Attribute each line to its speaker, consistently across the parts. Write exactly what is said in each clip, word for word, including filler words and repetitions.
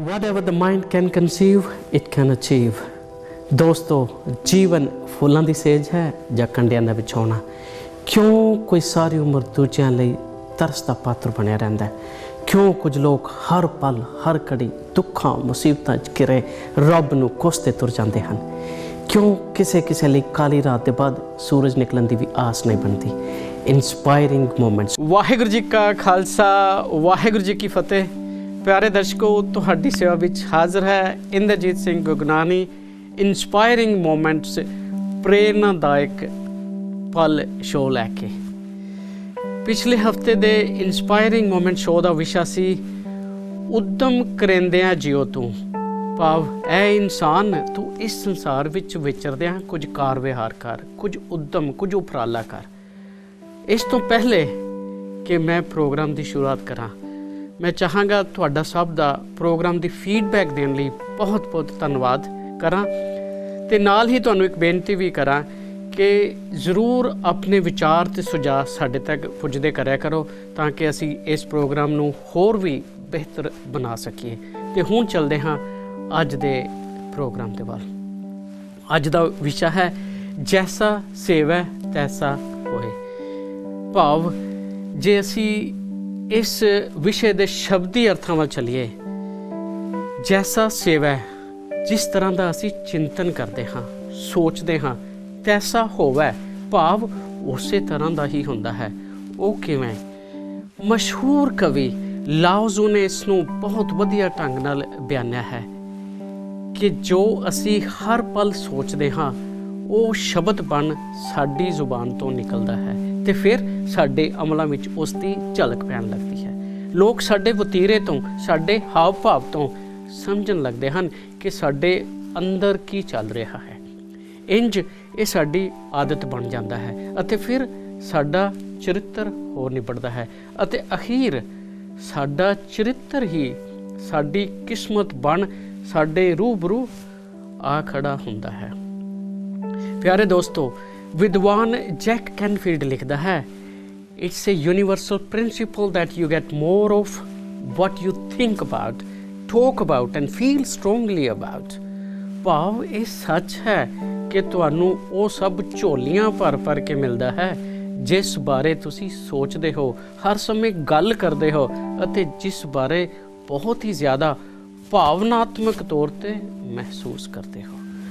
Speaker 1: Whatever the mind can conceive, it can achieve. ਦੋਸਤੋ, ਜੀਵਨ ਫੁੱਲਾਂ ਦੀ ਸੇਜ ਹੈ ਜਾਂ ਕੰਡਿਆਂ ਦਾ ਵਿਛੋਣਾ? ਕਿਉਂ ਕੋਈ ਸਾਰੀ ਉਮਰ ਦੂਜਿਆਂ ਲਈ ਤਰਸ ਦਾ ਪਾਤਰ ਬਣਿਆ ਰਹਿੰਦਾ ਹੈ? ਕਿਉਂ ਕੁਝ ਲੋਕ ਹਰ ਪਲ ਹਰ ਘੜੀ ਦੁੱਖਾਂ ਮੁਸੀਬਤਾਂ 'ਚ ਘਿਰੇ ਰੱਬ ਨੂੰ ਕੋਸਦੇ ਤੁਰ ਜਾਂਦੇ ਹਨ? ਕਿਉਂ ਕਿਸੇ ਕਿਸੇ ਲਈ ਕਾਲੀ ਰਾਤ ਦੇ ਬਾਅਦ ਸੂਰਜ ਨਿਕਲਣ ਦੀ ਵੀ ਆਸ ਨਹੀਂ ਬਣਦੀ? Inspiring movements. ਵਾਹਿਗੁਰੂ ਜੀ ਕਾ ਖਾਲਸਾ, ਵਾਹਿਗੁਰੂ ਜੀ ਕੀ ਫਤਿਹ। ਪਿਆਰੇ ਦਰਸ਼ਕੋ, ਤੁਹਾਡੀ ਸੇਵਾ ਵਿੱਚ ਹਾਜ਼ਰ ਹੈ ਇੰਦਰਜੀਤ ਸਿੰਘ ਗੁਗਨਾਨੀ। ਇੰਸਪਾਇਰਿੰਗ ਮੂਮੈਂਟਸ, ਪ੍ਰੇਰਨਾਦਾਇਕ ਪਲ ਸ਼ੋਅ ਲੈ ਕੇ। ਪਿਛਲੇ ਹਫਤੇ ਦੇ ਇੰਸਪਾਇਰਿੰਗ ਮੂਮੈਂਟ ਸ਼ੋਅ ਦਾ ਵਿਸ਼ਾ ਸੀ ਉਦਮ ਕਰੇਂਦਿਆਂ ਜਿਉ ਤੂੰ। ਭਾਵ ਇਹ ਇਨਸਾਨ, ਤੂੰ ਇਸ ਸੰਸਾਰ ਵਿੱਚ ਵਿਚਰਦਿਆਂ ਕੁਝ ਕਾਰ ਵਿਹਾਰ ਕਰ, ਕੁਝ ਉਦਮ, ਕੁਝ ਉਪਰਾਲਾ ਕਰ। ਇਸ ਤੋਂ ਪਹਿਲੇ ਕਿ ਮੈਂ ਪ੍ਰੋਗਰਾਮ ਦੀ ਸ਼ੁਰੂਆਤ ਕਰਾਂ, ਮੈਂ ਚਾਹਾਂਗਾ ਤੁਹਾਡਾ ਸਭ ਦਾ ਪ੍ਰੋਗਰਾਮ ਦੀ ਫੀਡਬੈਕ ਦੇਣ ਲਈ ਬਹੁਤ ਬਹੁਤ ਧੰਨਵਾਦ ਕਰਾਂ, ਅਤੇ ਨਾਲ ਹੀ ਤੁਹਾਨੂੰ ਇੱਕ ਬੇਨਤੀ ਵੀ ਕਰਾਂ ਕਿ ਜ਼ਰੂਰ ਆਪਣੇ ਵਿਚਾਰ ਅਤੇ ਸੁਝਾਅ ਸਾਡੇ ਤੱਕ ਪੁੱਜਦੇ ਕਰਿਆ ਕਰੋ, ਤਾਂ ਕਿ ਅਸੀਂ ਇਸ ਪ੍ਰੋਗਰਾਮ ਨੂੰ ਹੋਰ ਵੀ ਬਿਹਤਰ ਬਣਾ ਸਕੀਏ। ਅਤੇ ਹੁਣ ਚੱਲਦੇ ਹਾਂ ਅੱਜ ਦੇ ਪ੍ਰੋਗਰਾਮ ਦੇ ਵੱਲ। ਅੱਜ ਦਾ ਵਿਸ਼ਾ ਹੈ ਜੈਸਾ ਸੇਵੈ ਤੈਸਾ ਹੋਏ। ਭਾਵ ਜੇ ਅਸੀਂ ਇਸ ਵਿਸ਼ੇ ਦੇ ਸ਼ਬਦੀ ਅਰਥਾਂ ਵੱਲ ਚੱਲੀਏ, ਜੈਸਾ ਸੇਵੈ, ਜਿਸ ਤਰ੍ਹਾਂ ਦਾ ਅਸੀਂ ਚਿੰਤਨ ਕਰਦੇ ਹਾਂ, ਸੋਚਦੇ ਹਾਂ, ਤੈਸਾ ਹੋਵੇ, ਭਾਵ ਉਸੇ ਤਰ੍ਹਾਂ ਦਾ ਹੀ ਹੁੰਦਾ ਹੈ। ਉਹ ਕਿਵੇਂ? ਮਸ਼ਹੂਰ ਕਵੀ ਲਾਓਜ਼ੂ ਨੇ ਇਸ ਨੂੰ ਬਹੁਤ ਵਧੀਆ ਢੰਗ ਨਾਲ ਬਿਆਨਿਆ ਹੈ ਕਿ ਜੋ ਅਸੀਂ ਹਰ ਪਲ ਸੋਚਦੇ ਹਾਂ, ਉਹ ਸ਼ਬਦ ਬਣ ਸਾਡੀ ਜ਼ੁਬਾਨ ਤੋਂ ਨਿਕਲਦਾ ਹੈ ਅਤੇ ਫਿਰ ਸਾਡੇ ਅਮਲਾਂ ਵਿੱਚ ਉਸ ਦੀ ਝਲਕ ਪੈਣ ਲੱਗਦੀ ਹੈ। ਲੋਕ ਸਾਡੇ ਵਤੀਰੇ ਤੋਂ, ਸਾਡੇ ਹਾਵ ਭਾਵ ਤੋਂ ਸਮਝਣ ਲੱਗਦੇ ਹਨ ਕਿ ਸਾਡੇ ਅੰਦਰ ਕੀ ਚੱਲ ਰਿਹਾ ਹੈ। ਇੰਝ ਇਹ ਸਾਡੀ ਆਦਤ ਬਣ ਜਾਂਦਾ ਹੈ ਅਤੇ ਫਿਰ ਸਾਡਾ ਚਰਿੱਤਰ ਹੋਰ ਨਿਬੜਦਾ ਹੈ ਅਤੇ ਅਖੀਰ ਸਾਡਾ ਚਰਿੱਤਰ ਹੀ ਸਾਡੀ ਕਿਸਮਤ ਬਣ ਸਾਡੇ ਰੂਬਰੂ ਆ ਖੜਾ ਹੁੰਦਾ ਹੈ। ਪਿਆਰੇ ਦੋਸਤੋ, ਵਿਦਵਾਨ ਜੈਕ ਕੈਨਫੀਲਡ ਲਿਖਦਾ ਹੈ, it's a universal principle that you get more of what you think about, talk about and feel strongly about. ਭਾਵ ਇਹ ਸੱਚ ਹੈ ਕਿ ਤੁਹਾਨੂੰ ਉਹ ਸਭ ਝੋਲੀਆਂ ਭਰ ਭਰ ਕੇ ਮਿਲਦਾ ਹੈ ਜਿਸ ਬਾਰੇ ਤੁਸੀਂ ਸੋਚਦੇ ਹੋ, ਹਰ ਸਮੇਂ ਗੱਲ ਕਰਦੇ ਹੋ ਅਤੇ ਜਿਸ ਬਾਰੇ ਬਹੁਤ ਹੀ ਜ਼ਿਆਦਾ ਭਾਵਨਾਤਮਕ ਤੌਰ 'ਤੇ ਮਹਿਸੂਸ ਕਰਦੇ ਹੋ।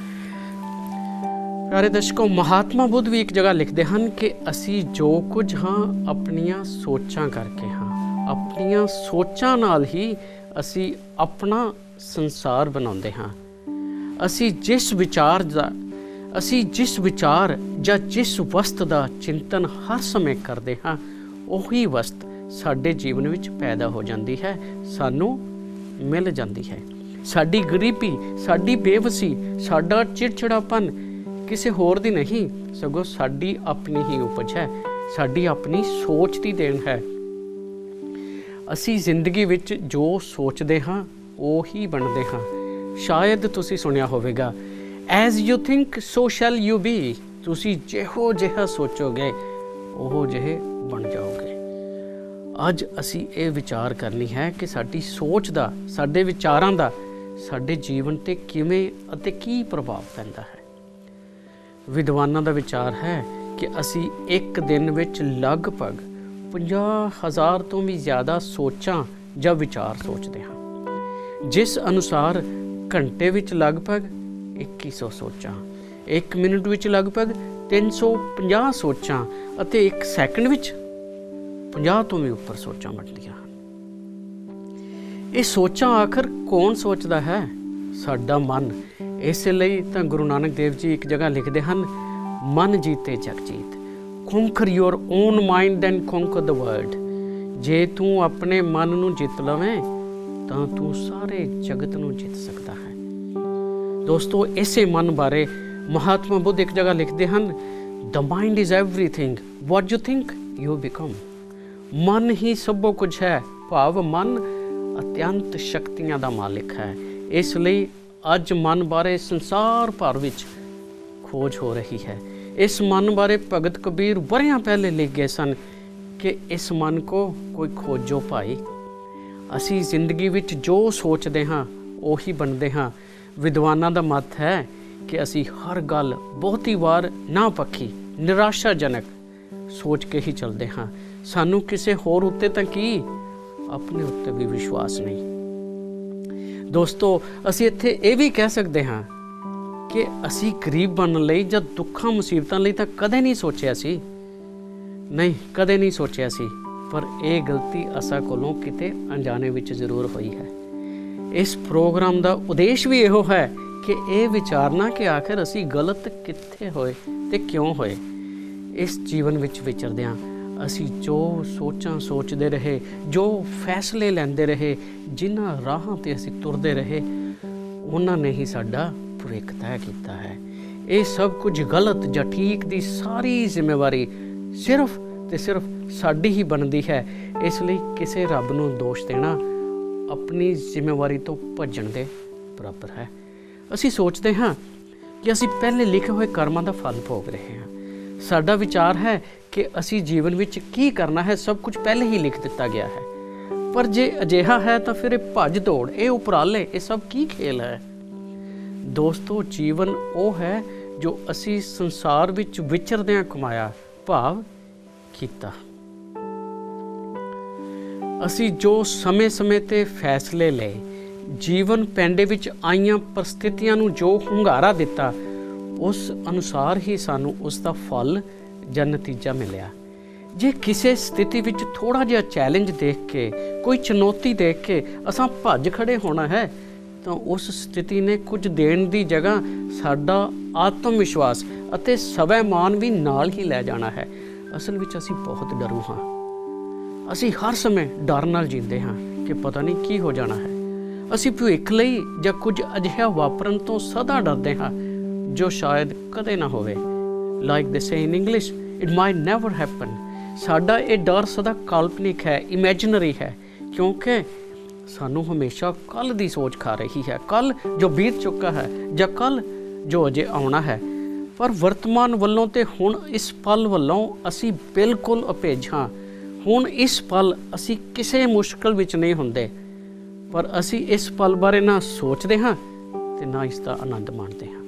Speaker 1: ਪਿਆਰੇ ਦਰਸ਼ਕੋ, ਮਹਾਤਮਾ ਬੁੱਧ ਵੀ ਇੱਕ ਜਗ੍ਹਾ ਲਿਖਦੇ ਹਨ ਕਿ ਅਸੀਂ ਜੋ ਕੁਝ ਹਾਂ ਆਪਣੀਆਂ ਸੋਚਾਂ ਕਰਕੇ ਹਾਂ। ਆਪਣੀਆਂ ਸੋਚਾਂ ਨਾਲ ਹੀ ਅਸੀਂ ਆਪਣਾ ਸੰਸਾਰ ਬਣਾਉਂਦੇ ਹਾਂ। ਅਸੀਂ ਜਿਸ ਵਿਚਾਰ ਦਾ ਅਸੀਂ ਜਿਸ ਵਿਚਾਰ ਜਾਂ ਜਿਸ ਵਸਤ ਦਾ ਚਿੰਤਨ ਹਰ ਸਮੇਂ ਕਰਦੇ ਹਾਂ, ਉਹੀ ਵਸਤ ਸਾਡੇ ਜੀਵਨ ਵਿੱਚ ਪੈਦਾ ਹੋ ਜਾਂਦੀ ਹੈ, ਸਾਨੂੰ ਮਿਲ ਜਾਂਦੀ ਹੈ। ਸਾਡੀ ਗਰੀਬੀ, ਸਾਡੀ ਬੇਵਸੀ, ਸਾਡਾ ਚਿੜਚਿੜਾਪਨ ਕਿਸੇ ਹੋਰ ਦੀ ਨਹੀਂ, ਸਗੋਂ ਸਾਡੀ ਆਪਣੀ ਹੀ ਉਪਜ ਹੈ, ਸਾਡੀ ਆਪਣੀ ਸੋਚ ਦੀ ਦੇਣ ਹੈ। ਅਸੀਂ ਜ਼ਿੰਦਗੀ ਵਿੱਚ ਜੋ ਸੋਚਦੇ ਹਾਂ ਉਹੀ ਬਣਦੇ ਹਾਂ। ਸ਼ਾਇਦ ਤੁਸੀਂ ਸੁਣਿਆ ਹੋਵੇਗਾ, as you think so shall you be. ਤੁਸੀਂ ਜਿਹੋ ਜਿਹਾ ਸੋਚੋਗੇ ਉਹੋ ਜਿਹੇ ਬਣ ਜਾਓਗੇ। ਅੱਜ ਅਸੀਂ ਇਹ ਵਿਚਾਰ ਕਰਨੀ ਹੈ ਕਿ ਸਾਡੀ ਸੋਚ ਦਾ, ਸਾਡੇ ਵਿਚਾਰਾਂ ਦਾ ਸਾਡੇ ਜੀਵਨ 'ਤੇ ਕਿਵੇਂ ਅਤੇ ਕੀ ਪ੍ਰਭਾਵ ਪੈਂਦਾ ਹੈ। ਵਿਦਵਾਨਾਂ ਦਾ ਵਿਚਾਰ ਹੈ ਕਿ ਅਸੀਂ ਇੱਕ ਦਿਨ ਵਿੱਚ ਲਗਭਗ ਪੰਜਾਹ ਹਜ਼ਾਰ ਤੋਂ ਵੀ ਜ਼ਿਆਦਾ ਸੋਚਾਂ ਜਾਂ ਵਿਚਾਰ ਸੋਚਦੇ ਹਾਂ, ਜਿਸ ਅਨੁਸਾਰ ਘੰਟੇ ਵਿੱਚ ਲਗਭਗ ਇੱਕੀ ਸੌ ਸੋਚਾਂ, ਇੱਕ ਮਿੰਟ ਵਿੱਚ ਲਗਭਗ ਤਿੰਨ ਸੌ ਪੰਜਾਹ ਸੋਚਾਂ ਅਤੇ ਇੱਕ ਸੈਕਿੰਡ ਵਿੱਚ ਪੰਜਾਹ ਤੋਂ ਵੀ ਉੱਪਰ ਸੋਚਾਂ ਬਣਦੀਆਂ ਹਨ। ਇਹ ਸੋਚਾਂ ਆਖਰ ਕੌਣ ਸੋਚਦਾ ਹੈ? ਸਾਡਾ ਮਨ। ਇਸੇ ਲਈ ਤਾਂ ਗੁਰੂ ਨਾਨਕ ਦੇਵ ਜੀ ਇੱਕ ਜਗ੍ਹਾ ਲਿਖਦੇ ਹਨ, ਮਨ ਜੀਤੇ ਜਗ ਜੀਤ। conquer your own mind and conquer the world। ਜੇ ਤੂੰ ਆਪਣੇ ਮਨ ਨੂੰ ਜਿੱਤ ਲਵੇਂ ਤਾਂ ਤੂੰ ਸਾਰੇ ਜਗਤ ਨੂੰ ਜਿੱਤ ਸਕਦਾ ਹੈ। ਦੋਸਤੋ, ਇਸੇ ਮਨ ਬਾਰੇ ਮਹਾਤਮਾ ਬੁੱਧ ਇੱਕ ਜਗ੍ਹਾ ਲਿਖਦੇ ਹਨ, the mind is everything, what you think you become। ਮਨ ਹੀ ਸਭੋ ਕੁਝ ਹੈ, ਭਾਵ ਮਨ ਅਤਿਅੰਤ ਸ਼ਕਤੀਆਂ ਦਾ ਮਾਲਿਕ ਹੈ। ਇਸ ਲਈ ਅੱਜ ਮਨ ਬਾਰੇ ਸੰਸਾਰ ਭਰ ਵਿੱਚ ਖੋਜ ਹੋ ਰਹੀ ਹੈ। ਇਸ ਮਨ ਬਾਰੇ ਭਗਤ ਕਬੀਰ ਵਰ੍ਹਿਆਂ ਪਹਿਲੇ ਲਿਖ ਗਏ ਸਨ ਕਿ ਇਸ ਮਨ ਕੋ ਕੋਈ ਖੋਜੋ ਭਾਈ। ਅਸੀਂ ਜ਼ਿੰਦਗੀ ਵਿੱਚ ਜੋ ਸੋਚਦੇ ਹਾਂ ਉਹੀ ਬਣਦੇ ਹਾਂ। ਵਿਦਵਾਨਾਂ ਦਾ ਮਤ ਹੈ ਕਿ ਅਸੀਂ ਹਰ ਗੱਲ ਬਹੁਤੀ ਵਾਰ ਨਾ ਪੱਖੀ ਨਿਰਾਸ਼ਾਜਨਕ ਸੋਚ ਕੇ ਹੀ ਚੱਲਦੇ ਹਾਂ। ਸਾਨੂੰ ਕਿਸੇ ਹੋਰ ਉੱਤੇ ਤਾਂ ਕੀ, ਆਪਣੇ ਉੱਤੇ ਵੀ ਵਿਸ਼ਵਾਸ ਨਹੀਂ। ਦੋਸਤੋ, ਅਸੀਂ ਇੱਥੇ ਇਹ ਵੀ ਕਹਿ ਸਕਦੇ ਹਾਂ ਕਿ ਅਸੀਂ ਗਰੀਬ ਬਣਨ ਲਈ ਜਾਂ ਦੁੱਖਾਂ ਮੁਸੀਬਤਾਂ ਲਈ ਤਾਂ ਕਦੇ ਨਹੀਂ ਸੋਚਿਆ ਸੀ, ਨਹੀਂ ਕਦੇ ਨਹੀਂ ਸੋਚਿਆ ਸੀ। ਪਰ ਇਹ ਗਲਤੀ ਅਸਾਂ ਕੋਲੋਂ ਕਿਤੇ ਅਣਜਾਣੇ ਵਿੱਚ ਜ਼ਰੂਰ ਹੋਈ ਹੈ। ਇਸ ਪ੍ਰੋਗਰਾਮ ਦਾ ਉਦੇਸ਼ ਵੀ ਇਹੋ ਹੈ ਕਿ ਇਹ ਵਿਚਾਰਨਾ ਕਿ ਆਖਿਰ ਅਸੀਂ ਗਲਤ ਕਿੱਥੇ ਹੋਏ ਤੇ ਕਿਉਂ ਹੋਏ। ਇਸ ਜੀਵਨ ਵਿੱਚ ਵਿਚਰਦਿਆਂ ਅਸੀਂ ਜੋ ਸੋਚਾਂ ਸੋਚਦੇ ਰਹੇ, ਜੋ ਫੈਸਲੇ ਲੈਂਦੇ ਰਹੇ, ਜਿਨ੍ਹਾਂ ਰਾਹਾਂ 'ਤੇ ਅਸੀਂ ਤੁਰਦੇ ਰਹੇ, ਉਹਨਾਂ ਨੇ ਹੀ ਸਾਡਾ ਭਵਿੱਖ ਤੈਅ ਕੀਤਾ ਹੈ। ਇਹ ਸਭ ਕੁਝ ਗਲਤ ਜਾਂ ਠੀਕ ਦੀ ਸਾਰੀ ਜ਼ਿੰਮੇਵਾਰੀ ਸਿਰਫ ਤੇ ਸਿਰਫ ਸਾਡੀ ਹੀ ਬਣਦੀ ਹੈ। ਇਸ ਲਈ ਕਿਸੇ ਰੱਬ ਨੂੰ ਦੋਸ਼ ਦੇਣਾ ਆਪਣੀ ਜ਼ਿੰਮੇਵਾਰੀ ਤੋਂ ਭੱਜਣ ਦੇ ਬਰਾਬਰ ਹੈ। ਅਸੀਂ ਸੋਚਦੇ ਹਾਂ ਕਿ ਅਸੀਂ ਪਹਿਲੇ ਲਿਖੇ ਹੋਏ ਕਰਮਾਂ ਦਾ ਫਲ ਭੋਗ ਰਹੇ ਹਾਂ। ਸਾਡਾ ਵਿਚਾਰ ਹੈ ਕਿ ਅਸੀਂ ਜੀਵਨ ਵਿੱਚ ਕੀ ਕਰਨਾ ਹੈ ਸਭ ਕੁਝ ਪਹਿਲੇ ਹੀ ਲਿਖ ਦਿੱਤਾ ਗਿਆ ਹੈ। ਪਰ ਜੇ ਅਜਿਹਾ ਹੈ ਤਾਂ ਫਿਰ ਇਹ ਭੱਜ ਦੌੜ, ਇਹ ਉਪਰਾਲੇ, ਇਹ ਸਭ ਕੀ ਖੇਲ ਹੈ? ਦੋਸਤੋ, ਜੀਵਨ ਉਹ ਹੈ ਜੋ ਅਸੀਂ ਸੰਸਾਰ ਵਿੱਚ ਵਿਚਰਦਿਆਂ ਕਮਾਇਆ, ਭਾਵ ਕੀਤਾ। ਅਸੀਂ ਜੋ ਸਮੇਂ-ਸਮੇਂ 'ਤੇ ਫੈਸਲੇ ਲਏ, ਜੀਵਨ ਪੈਂਡੇ ਵਿੱਚ ਆਈਆਂ ਪਰਿਸਥਿਤੀਆਂ ਨੂੰ ਜੋ ਹੁੰਗਾਰਾ ਦਿੱਤਾ, ਉਸ ਅਨੁਸਾਰ ਹੀ ਸਾਨੂੰ ਉਸ ਦਾ ਫਲ ਜਾਂ ਨਤੀਜਾ ਮਿਲਿਆ। ਜੇ ਕਿਸੇ ਸਥਿਤੀ ਵਿੱਚ ਥੋੜ੍ਹਾ ਜਿਹਾ ਚੈਲੰਜ ਦੇਖ ਕੇ, ਕੋਈ ਚੁਣੌਤੀ ਦੇਖ ਕੇ ਅਸਾਂ ਭੱਜ ਖੜੇ ਹੋਣਾ ਹੈ ਤਾਂ ਉਸ ਸਥਿਤੀ ਨੇ ਕੁਝ ਦੇਣ ਦੀ ਜਗ੍ਹਾ ਸਾਡਾ ਆਤਮ ਵਿਸ਼ਵਾਸ ਅਤੇ ਸਵੈਮਾਨ ਵੀ ਨਾਲ ਹੀ ਲੈ ਜਾਣਾ ਹੈ। ਅਸਲ ਵਿੱਚ ਅਸੀਂ ਬਹੁਤ ਡਰੂ ਹਾਂ। ਅਸੀਂ ਹਰ ਸਮੇਂ ਡਰ ਨਾਲ ਜੀਂਦੇ ਹਾਂ ਕਿ ਪਤਾ ਨਹੀਂ ਕੀ ਹੋ ਜਾਣਾ ਹੈ। ਅਸੀਂ ਭਵਿੱਖ ਲਈ ਜਾਂ ਕੁਝ ਅਜਿਹਾ ਵਾਪਰਨ ਤੋਂ ਸਦਾ ਡਰਦੇ ਹਾਂ ਜੋ ਸ਼ਾਇਦ ਕਦੇ ਨਾ ਹੋਵੇ। Like they say in English, it might never happen. ਸਾਡਾ ਇਹ ਡਰ ਸਦਾ ਕਾਲਪਨਿਕ ਹੈ, ਇਮੈਜਨਰੀ ਹੈ, ਕਿਉਂਕਿ ਸਾਨੂੰ ਹਮੇਸ਼ਾ ਕੱਲ੍ਹ ਦੀ ਸੋਚ ਖਾ ਰਹੀ ਹੈ, ਕੱਲ੍ਹ ਜੋ ਬੀਤ ਚੁੱਕਾ ਹੈ ਜਾਂ ਕੱਲ੍ਹ ਜੋ ਅਜੇ ਆਉਣਾ ਹੈ। ਪਰ ਵਰਤਮਾਨ ਵੱਲੋਂ ਤੇ ਹੁਣ ਇਸ ਪਲ ਵੱਲੋਂ ਅਸੀਂ ਬਿਲਕੁਲ ਅਭੇਜ ਹਾਂ। ਹੁਣ ਇਸ ਪਲ ਅਸੀਂ ਕਿਸੇ ਮੁਸ਼ਕਲ ਵਿੱਚ ਨਹੀਂ ਹੁੰਦੇ, ਪਰ ਅਸੀਂ ਇਸ ਪਲ ਬਾਰੇ ਨਾ ਸੋਚਦੇ ਹਾਂ ਤੇ ਨਾ ਇਸ ਦਾ ਆਨੰਦ ਮਾਣਦੇ ਹਾਂ।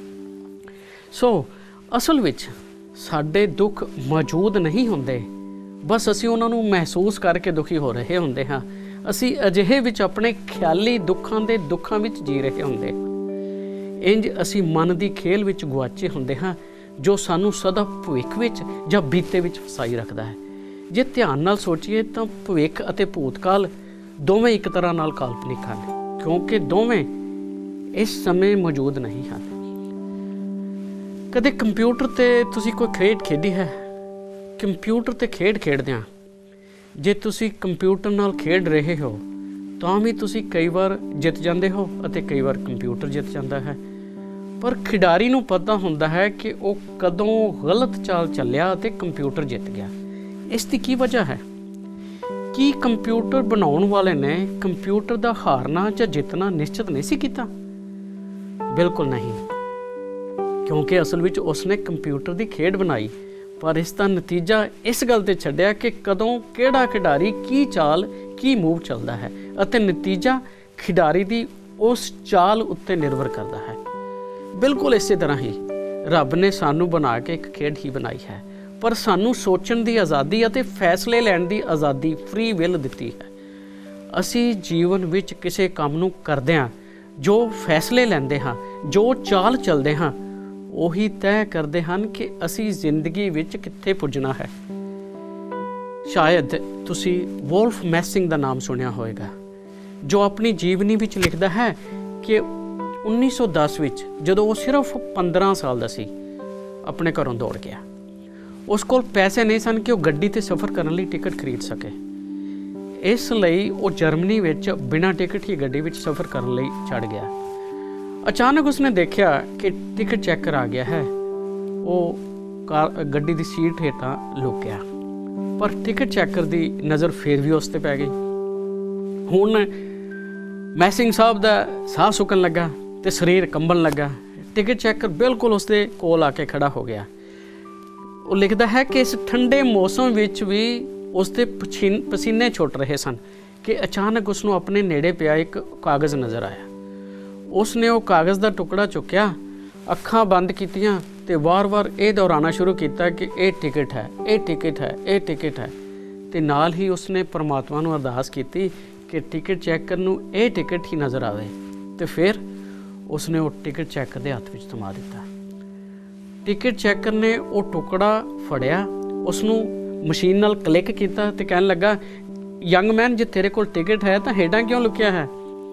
Speaker 1: ਸੋ ਅਸਲ ਵਿੱਚ ਸਾਡੇ ਦੁੱਖ ਮੌਜੂਦ ਨਹੀਂ ਹੁੰਦੇ, ਬਸ ਅਸੀਂ ਉਹਨਾਂ ਨੂੰ ਮਹਿਸੂਸ ਕਰਕੇ ਦੁਖੀ ਹੋ ਰਹੇ ਹੁੰਦੇ ਹਾਂ। ਅਸੀਂ ਅਜਿਹੇ ਵਿੱਚ ਆਪਣੇ ਖਿਆਲੀ ਦੁੱਖਾਂ ਦੇ ਦੁੱਖਾਂ ਵਿੱਚ ਜੀ ਰਹੇ ਹੁੰਦੇ ਹਾਂ। ਇੰਝ ਅਸੀਂ ਮਨ ਦੀ ਖੇਲ ਵਿੱਚ ਗੁਆਚੇ ਹੁੰਦੇ ਹਾਂ ਜੋ ਸਾਨੂੰ ਸਦਾ ਭਵਿੱਖ ਵਿੱਚ ਜਾਂ ਬੀਤੇ ਵਿੱਚ ਫਸਾਈ ਰੱਖਦਾ ਹੈ। ਜੇ ਧਿਆਨ ਨਾਲ ਸੋਚੀਏ ਤਾਂ ਭਵਿੱਖ ਅਤੇ ਭੂਤਕਾਲ ਦੋਵੇਂ ਇੱਕ ਤਰ੍ਹਾਂ ਨਾਲ ਕਾਲਪਨਿਕ ਹਨ, ਕਿਉਂਕਿ ਦੋਵੇਂ ਇਸ ਸਮੇਂ ਮੌਜੂਦ ਨਹੀਂ ਹਨ। ਕਦੇ ਕੰਪਿਊਟਰ 'ਤੇ ਤੁਸੀਂ ਕੋਈ ਖੇਡ ਖੇਡੀ ਹੈ? ਕੰਪਿਊਟਰ 'ਤੇ ਖੇਡ ਖੇਡਦਿਆਂ ਜੇ ਤੁਸੀਂ ਕੰਪਿਊਟਰ ਨਾਲ ਖੇਡ ਰਹੇ ਹੋ ਤਾਂ ਵੀ ਤੁਸੀਂ ਕਈ ਵਾਰ ਜਿੱਤ ਜਾਂਦੇ ਹੋ ਅਤੇ ਕਈ ਵਾਰ ਕੰਪਿਊਟਰ ਜਿੱਤ ਜਾਂਦਾ ਹੈ। ਪਰ ਖਿਡਾਰੀ ਨੂੰ ਪਤਾ ਹੁੰਦਾ ਹੈ ਕਿ ਉਹ ਕਦੋਂ ਗਲਤ ਚਾਲ ਚੱਲਿਆ ਅਤੇ ਕੰਪਿਊਟਰ ਜਿੱਤ ਗਿਆ। ਇਸ ਦੀ ਕੀ ਵਜ੍ਹਾ ਹੈ? ਕੀ ਕੰਪਿਊਟਰ ਬਣਾਉਣ ਵਾਲੇ ਨੇ ਕੰਪਿਊਟਰ ਦਾ ਹਾਰਨਾ ਜਾਂ ਜਿੱਤਣਾ ਨਿਸ਼ਚਿਤ ਨਹੀਂ ਸੀ ਕੀਤਾ? ਬਿਲਕੁਲ ਨਹੀਂ, ਕਿਉਂਕਿ ਅਸਲ ਵਿੱਚ ਉਸਨੇ ਕੰਪਿਊਟਰ ਦੀ ਖੇਡ ਬਣਾਈ, ਪਰ ਇਸ ਦਾ ਨਤੀਜਾ ਇਸ ਗੱਲ 'ਤੇ ਛੱਡਿਆ ਕਿ ਕਦੋਂ ਕਿਹੜਾ ਖਿਡਾਰੀ ਕੀ ਚਾਲ, ਕੀ ਮੂਵ ਚੱਲਦਾ ਹੈ, ਅਤੇ ਨਤੀਜਾ ਖਿਡਾਰੀ ਦੀ ਉਸ ਚਾਲ ਉੱਤੇ ਨਿਰਭਰ ਕਰਦਾ ਹੈ। ਬਿਲਕੁਲ ਇਸੇ ਤਰ੍ਹਾਂ ਹੀ ਰੱਬ ਨੇ ਸਾਨੂੰ ਬਣਾ ਕੇ ਇੱਕ ਖੇਡ ਹੀ ਬਣਾਈ ਹੈ, ਪਰ ਸਾਨੂੰ ਸੋਚਣ ਦੀ ਆਜ਼ਾਦੀ ਅਤੇ ਫੈਸਲੇ ਲੈਣ ਦੀ ਆਜ਼ਾਦੀ, ਫ੍ਰੀ ਵਿਲ ਦਿੱਤੀ ਹੈ। ਅਸੀਂ ਜੀਵਨ ਵਿੱਚ ਕਿਸੇ ਕੰਮ ਨੂੰ ਕਰਦਿਆਂ ਜੋ ਫੈਸਲੇ ਲੈਂਦੇ ਹਾਂ, ਜੋ ਚਾਲ ਚੱਲਦੇ ਹਾਂ, ਉਹੀ ਤੈਅ ਕਰਦੇ ਹਨ ਕਿ ਅਸੀਂ ਜ਼ਿੰਦਗੀ ਵਿੱਚ ਕਿੱਥੇ ਪੁੱਜਣਾ ਹੈ। ਸ਼ਾਇਦ ਤੁਸੀਂ ਵੋਲਫ ਮੈਸਿੰਗ ਦਾ ਨਾਮ ਸੁਣਿਆ ਹੋਵੇਗਾ, ਜੋ ਆਪਣੀ ਜੀਵਨੀ ਵਿੱਚ ਲਿਖਦਾ ਹੈ ਕਿ ਉੱਨੀ ਸੌ ਦਸ ਵਿੱਚ ਜਦੋਂ ਉਹ ਸਿਰਫ ਪੰਦਰਾਂ ਸਾਲ ਦਾ ਸੀ, ਆਪਣੇ ਘਰੋਂ ਦੌੜ ਗਿਆ। ਉਸ ਕੋਲ ਪੈਸੇ ਨਹੀਂ ਸਨ ਕਿ ਉਹ ਗੱਡੀ 'ਤੇ ਸਫ਼ਰ ਕਰਨ ਲਈ ਟਿਕਟ ਖਰੀਦ ਸਕੇ। ਇਸ ਲਈ ਉਹ ਜਰਮਨੀ ਵਿੱਚ ਬਿਨਾਂ ਟਿਕਟ ਹੀ ਗੱਡੀ ਵਿੱਚ ਸਫ਼ਰ ਕਰਨ ਲਈ ਚੜ੍ਹ ਗਿਆ। ਅਚਾਨਕ ਉਸਨੇ ਦੇਖਿਆ ਕਿ ਟਿਕਟ ਚੈੱਕਰ ਆ ਗਿਆ ਹੈ। ਉਹ ਕਾਰ ਗੱਡੀ ਦੀ ਸੀਟ ਹੇਠਾਂ ਲੁਕ ਗਿਆ, ਪਰ ਟਿਕਟ ਚੈੱਕਰ ਦੀ ਨਜ਼ਰ ਫਿਰ ਵੀ ਉਸ 'ਤੇ ਪੈ ਗਈ। ਹੁਣ ਮੈਸਿੰਗ ਸਾਹਿਬ ਦਾ ਸਾਹ ਸੁੱਕਣ ਲੱਗਾ ਅਤੇ ਸਰੀਰ ਕੰਬਣ ਲੱਗਾ। ਟਿਕਟ ਚੈੱਕਰ ਬਿਲਕੁਲ ਉਸਦੇ ਕੋਲ ਆ ਕੇ ਖੜ੍ਹਾ ਹੋ ਗਿਆ। ਉਹ ਲਿਖਦਾ ਹੈ ਕਿ ਇਸ ਠੰਡੇ ਮੌਸਮ ਵਿੱਚ ਵੀ ਉਸਦੇ ਪਸੀਨ ਪਸੀਨੇ ਛੁੱਟ ਰਹੇ ਸਨ ਕਿ ਅਚਾਨਕ ਉਸਨੂੰ ਆਪਣੇ ਨੇੜੇ ਪਿਆ ਇੱਕ ਕਾਗਜ਼ ਨਜ਼ਰ ਆਇਆ। उसने वो कागज़ का टुकड़ा चुक्या, अखां बंद कीतियां ते वार वार ये दोहराना शुरू किया कि ये टिकट है, ये टिकट है, ये टिकट है। ते नाल ही उसने परमात्मा नूं अरदास की कि टिकट चैकर नूं ये टिकट ही नज़र आवे। तो फिर उसने वो टिकट चैकर के हत्थ विच थमा दिता। टिकट चैकर ने वो टुकड़ा फड़िया, उसनूं मशीन नाल क्लिक किया ते कहन लगा, यंग मैन जे तेरे कोल टिकट है तो हेडां क्यों लुकिया है।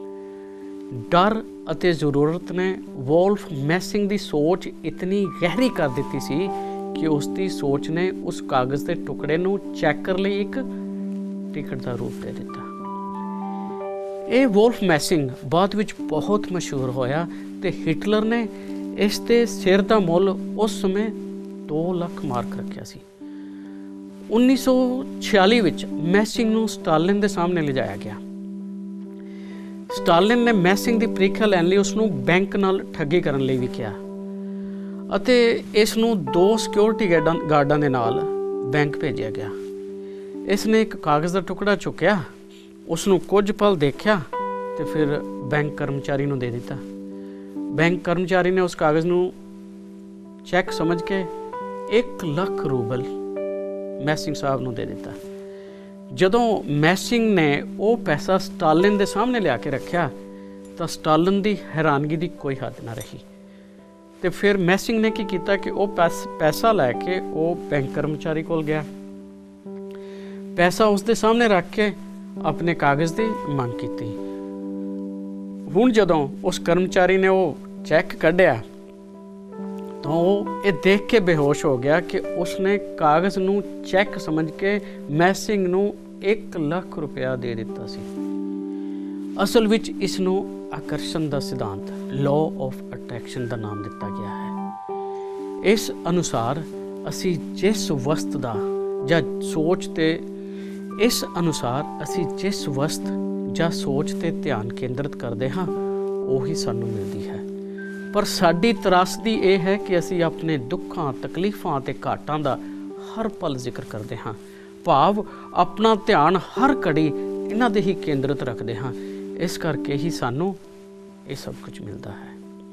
Speaker 1: डर अते ज़रूरत ने वोल्फ मैसिंग की सोच इतनी गहरी कर दी सी कि उसकी सोच ने उस कागज़ के टुकड़े नूं चैकर लिए एक टिकट का रूप दे दिता। ये वोल्फ मैसिंग बाद विच बहुत मशहूर होया ते हिटलर ने इस दे सिर का मुल उस समय दो लख मार्क रखा सी। उन्नीस सौ छियाली विच मैसिंग नूं स्टालिन के सामने ले जाया गया। स्टालिन ने मैसिंग की परीक्षा लैण लई उसनूं बैंक नाल ठगी करन लई भी कहा अते इस नूं दो सिक्योरिटी गार्डां गार्डां दे नाल बैंक भेजिया गया। इसने एक कागज़ का टुकड़ा चुक्या, उसनूं कुछ पल देखा तो फिर बैंक कर्मचारी नूं दे दिता। बैंक कर्मचारी ने उस कागज़ नूं चैक समझ के एक लाख रूबल मैसिंग साहब नूं दे दिता। जदों मैसिंग ने वो पैसा स्टालिन के सामने लिया के रखा तो स्टालिन की हैरानगी की कोई हद ना रही। तो फिर मैसिंग ने की किया कि वो पैस पैसा लैके वो बैंक कर्मचारी कोल गया, पैसा उसके सामने रख के अपने कागज़ की मांग की। हुण जदों उस कर्मचारी ने वो चैक कढ़िया तो वो ये देख के बेहोश हो गया कि उसने कागज़ नूं चैक समझ के मैसिंग नूं एक लाख रुपया दे दिता सी। असल विच इसनूं आकर्षण का सिद्धांत लॉ ऑफ अट्रैक्शन का नाम दिता गया है। इस अनुसार असी जिस वस्तु का या सोच ते इस अनुसार असी जिस वस्तु या सोच ते ध्यान केंद्रित करते हाँ उही सानूं मिलती है। पर साडी त्रासदी ये है कि असी अपने दुखों तकलीफों ते घाटां दा हर पल जिक्र करते हाँ, भाव अपना ध्यान हर घड़ी इन्हां दे ही केंद्रित रखते हाँ। इस करके ही सानू ये सब कुछ मिलता है।